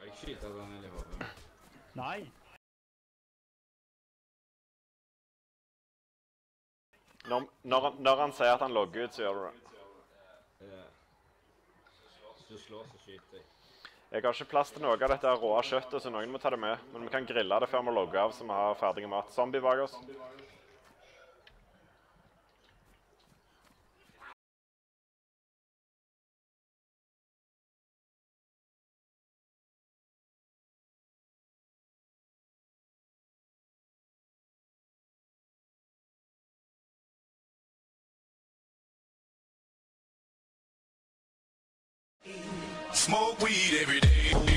Jeg skyter den i hodet. Nei. Når han sier at han logger ut, så gjør du det. Hvis du slår, så skyter jeg. Jeg har ikke plass til noe av dette råa kjøttet, så noen må ta det med. Men vi kan grille det før vi logger av, så vi har ferdig mat. Zombie bak oss. Smoke weed every day.